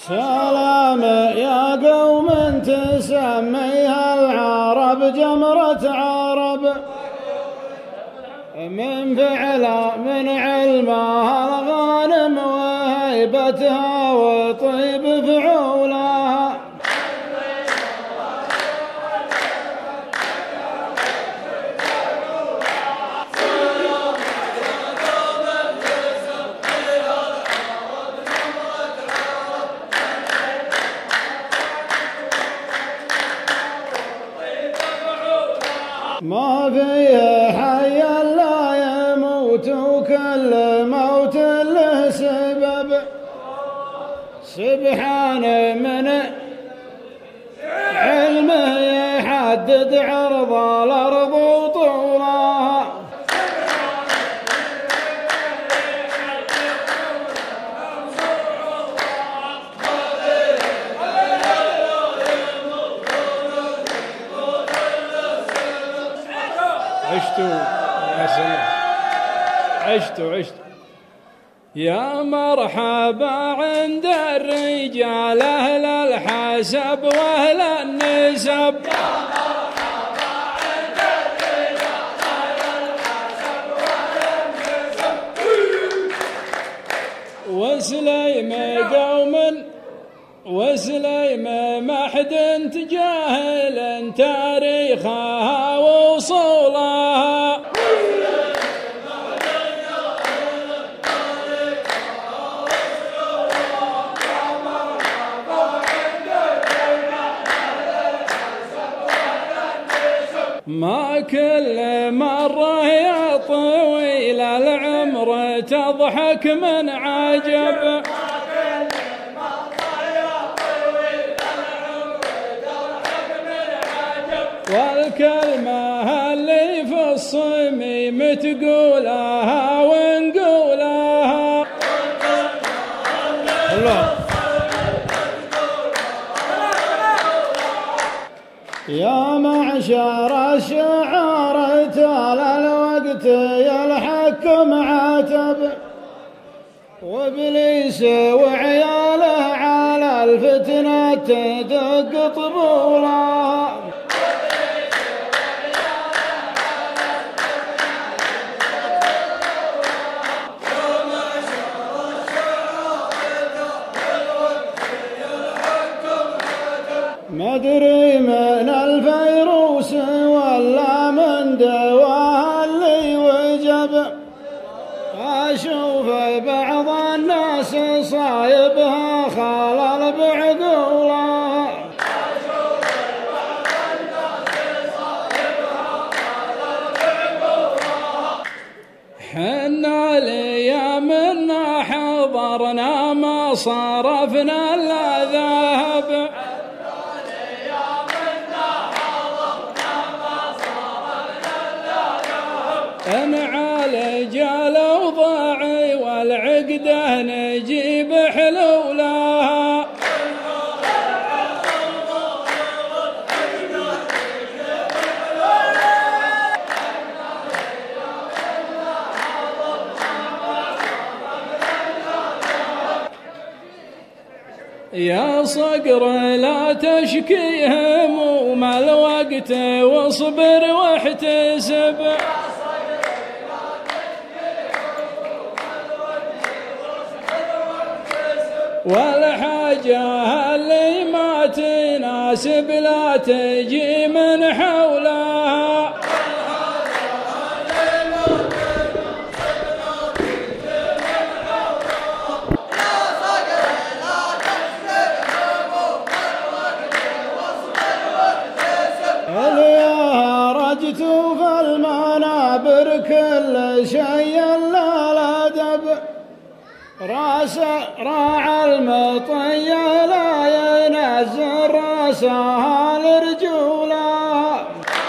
سلام يا قوم تسميها العرب جمرة عرب، من فعل من علمها الغانم وهيبتها وطيب فعولها. ما فيه حي لا يموت وكل موت له سبب، سبحان من علمه يحدد عرض الأرض وطولها. عشتوا يا سلام، عشتوا يا مرحبا عند الرجال أهل الحسب وأهل النسب. يا مرحبا عند الرجال أهل الحسب وأهل النسب. وسليم قوم وسليم محد تجاهل تاريخها وصولها. ما كل مرة يا طويل العمر تضحك من عجب، والكلمة اللي في الصميم تقولها ونقولها. الله يا معشر الشعار طال الوقت يلحقكم عتب، وابليس وعياله على الفتنة تدق طبولها. مدري من الفيروس ولا من دواها اللي وجب، أشوف بعض الناس صايبها خلل بعقولها. حنا ليامنا حضرنا ما صرفنا الا ذهب، نعالج الأوضاع والعقدة نجيب حلولها. يا صقر لا تشكي هموم الوقت واصبر واحتسب، والحاجة اللي ما تناسب لا تجي من حولها. اللي رجت في المنابر كل شيء لا الأدب، راس راعى المطية لا ينزل راسها لرجولها.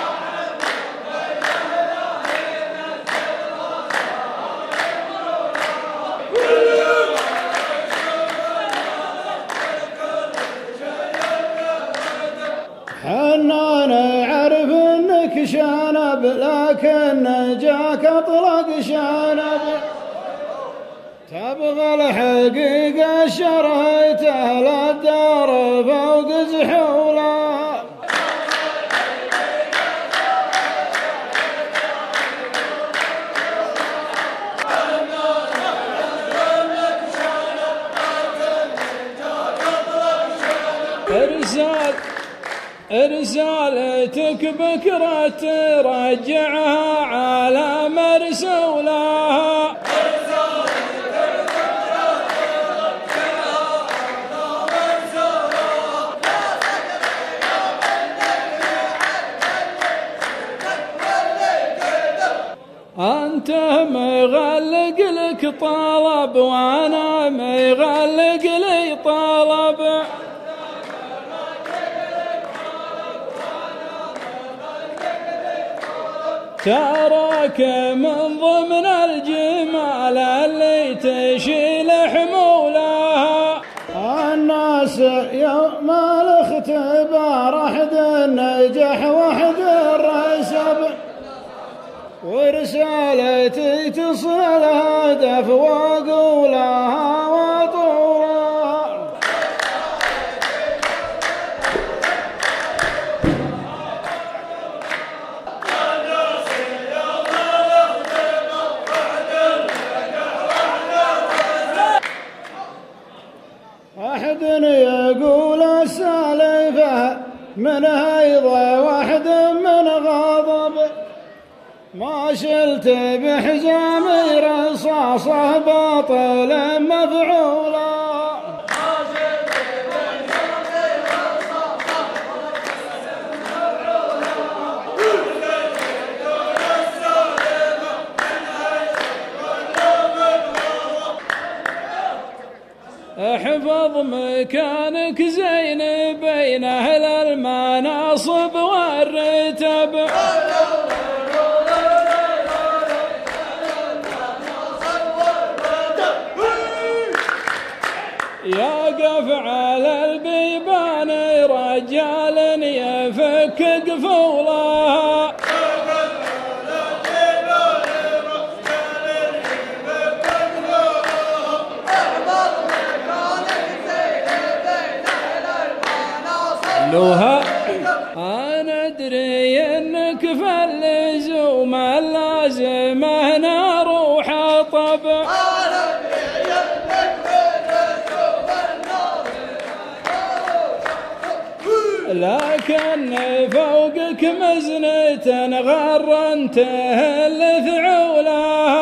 حنا نعرف انك شنب لكن جاك اطلق شنب، تبغى الحقيقة شريته مزحولا. رسالتك بكرة ترجعها على مرسولها. أنت مغلق لك طلب وأنا مغلق لي طلب. تراك من ضمن الجمال اللي تشيل حمولها. الناس يوم الاختبار أحد النجح وأحد الرسب، ورسالتي تصل الهدف وأقولها وطولا. أحد يقول السالفة من هيضة واحد من غضب، ما شلت بحزامي رصاصة باطل مفعولا. احفظ مكانك زين بين أهل المناصب والرتب، يقف على البيبان رجال يفك قفولها. لوها أنا أدري إنك في اللزوم اللازم أنا أروح أطب، لكن فوقك مزنة غرنته الثعولها.